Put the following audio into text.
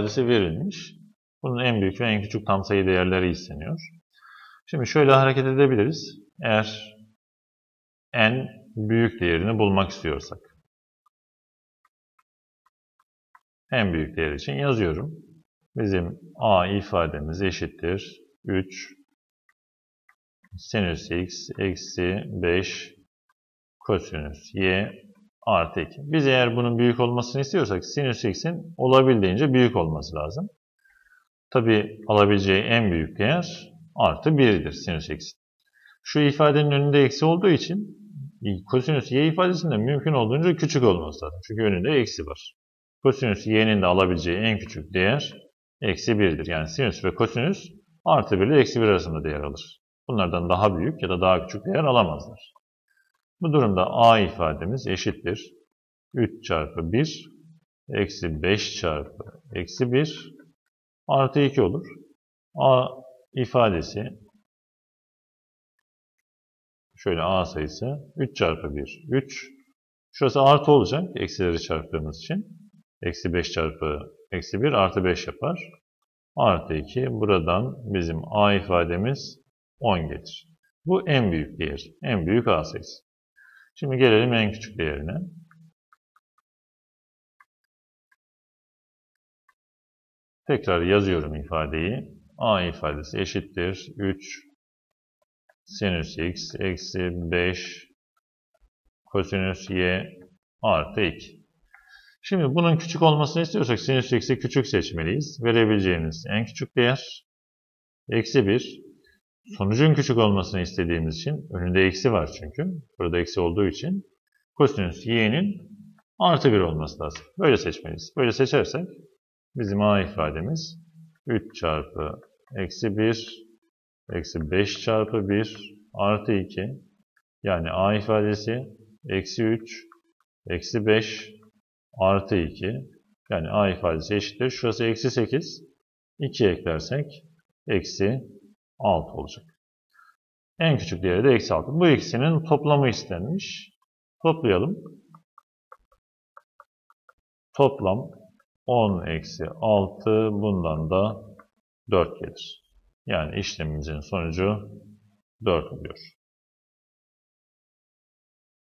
ifadesi verilmiş. Bunun en büyük ve en küçük tam sayı değerleri isteniyor. Şimdi şöyle hareket edebiliriz. Eğer en büyük değerini bulmak istiyorsak. En büyük değer için yazıyorum. Bizim a ifademiz eşittir 3 sinüs x eksi 5 kosinüs y artı 2. Biz eğer bunun büyük olmasını istiyorsak sinüs x'in olabildiğince büyük olması lazım. Tabi alabileceği en büyük değer artı 1'dir sinüs x'in. Şu ifadenin önünde eksi olduğu için kosinüs y ifadesinde mümkün olduğunca küçük olması lazım. Çünkü önünde eksi var. Kosinüs y'nin de alabileceği en küçük değer eksi 1'dir. Yani sinüs ve kosinüs artı 1 ile eksi 1 arasında değer alır. Bunlardan daha büyük ya da daha küçük değer alamazlar. Bu durumda a ifademiz eşittir 3 çarpı 1 eksi 5 çarpı eksi 1 artı 2 olur. A ifadesi şöyle a sayısı 3 çarpı 1 3. Şurası artı olacak eksileri çarptığımız için. Eksi 5 çarpı eksi 1 artı 5 yapar. Artı 2. Buradan bizim a ifademiz 10 gelir. Bu en büyük değer. En büyük a sayısı. Şimdi gelelim en küçük değerine. Tekrar yazıyorum ifadeyi. A ifadesi eşittir 3 sinüs x eksi 5 kosinüs y artı 2. Şimdi bunun küçük olmasını istiyorsak sinüs x'i küçük seçmeliyiz. Verebileceğimiz en küçük değer eksi 1. Sonucun küçük olmasını istediğimiz için önünde eksi var çünkü. Burada eksi olduğu için kosinüs y'nin artı 1 olması lazım. Böyle seçmeliyiz. Böyle seçersek bizim a ifademiz 3 çarpı eksi 1 eksi 5 çarpı 1 artı 2. Yani a ifadesi eksi 3 eksi 5 artı 2. Yani a ifadesi eşittir. Şurası eksi 8. 2 eklersek eksi 6 olacak. En küçük değeri de eksi 6. Bu ikisinin toplamı istenmiş. Toplayalım. Toplam 10 eksi 6 bundan da 4 gelir. Yani işlemimizin sonucu 4 oluyor.